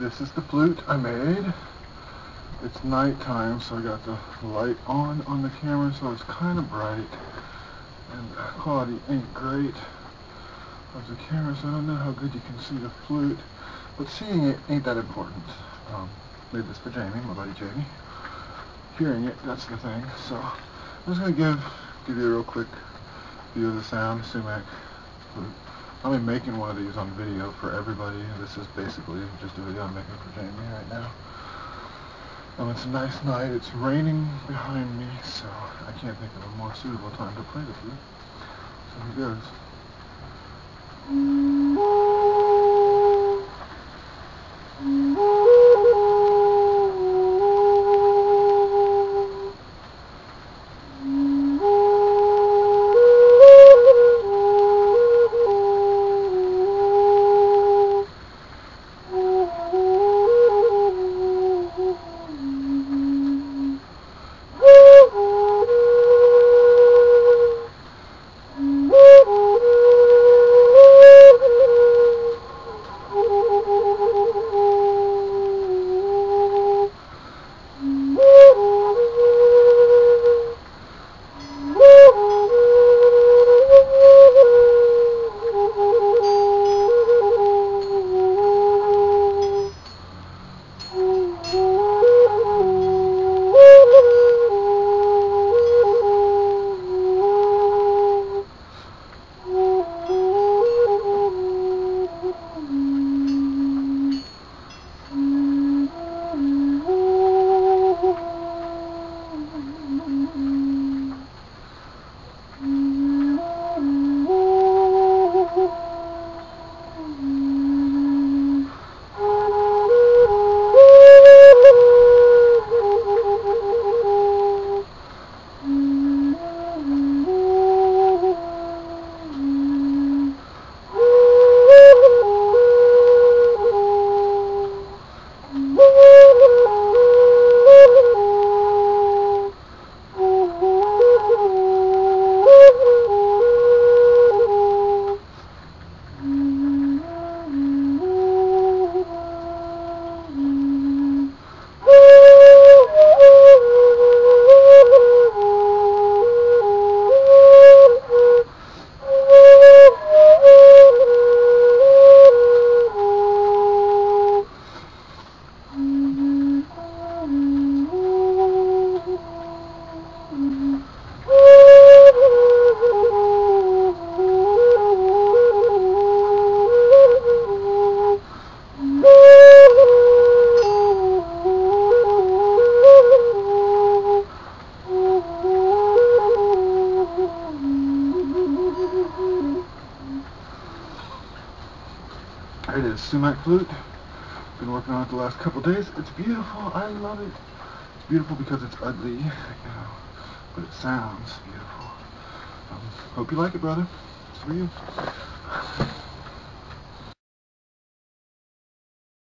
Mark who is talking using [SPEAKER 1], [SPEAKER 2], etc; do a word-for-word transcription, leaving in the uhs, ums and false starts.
[SPEAKER 1] This is the flute I made. It's nighttime, so I got the light on on the camera, so it's kind of bright. And the quality ain't great of the camera, so I don't know how good you can see the flute. But seeing it ain't that important. Um, made this for Jamie, my buddy Jamie. Hearing it, that's the thing. So I'm just going to give give you a real quick view of the sound, Sumac flute. I'll be making one of these on video for everybody. This is basically just a video I'm making for Jamie right now. Um, it's a nice night. It's raining behind me, so I can't think of a more suitable time to play the flute. So here goes. It is Sumac flute. Been working on it the last couple days. It's beautiful. I love it. It's beautiful because it's ugly, you know, but it sounds beautiful. Um, hope you like it, brother. It's for you.